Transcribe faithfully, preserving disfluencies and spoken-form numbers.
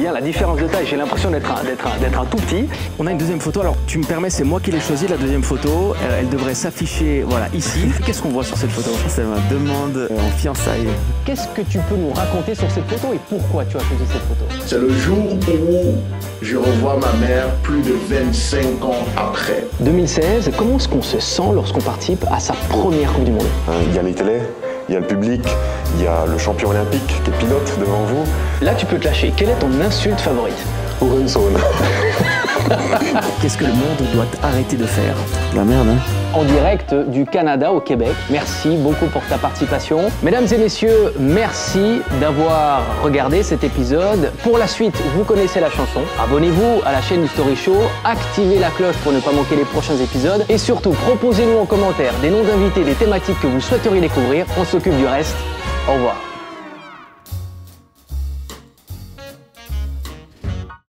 bien la différence de taille. J'ai l'impression d'être un, d'être un, d'être un tout petit. On a une deuxième photo. Alors, tu me permets, c'est moi qui l'ai choisi, la deuxième photo. Elle, elle devrait s'afficher, voilà, ici. Qu'est-ce qu'on voit sur cette photo? C'est ma demande en fiançailles. Qu'est-ce que tu peux nous raconter sur cette photo et pourquoi tu as choisi cette photo? C'est le jour où je revois ma mère plus de vingt-cinq ans après. deux mille seize, comment est-ce qu'on se sent lorsqu'on participe à sa première Coupe du Monde? Il y a les télés, il y a le public, il y a le champion olympique qui est pilote devant vous. Là, tu peux te lâcher. Quelle est ton insulte favorite? Hurensohn. Qu'est-ce que le monde doit arrêter de faire? La merde, hein. En direct du Canada au Québec. Merci beaucoup pour ta participation. Mesdames et messieurs, merci d'avoir regardé cet épisode. Pour la suite, vous connaissez la chanson. Abonnez-vous à la chaîne du Story Show, activez la cloche pour ne pas manquer les prochains épisodes et surtout, proposez-nous en commentaire des noms d'invités, des thématiques que vous souhaiteriez découvrir. On s'occupe du reste. Au revoir.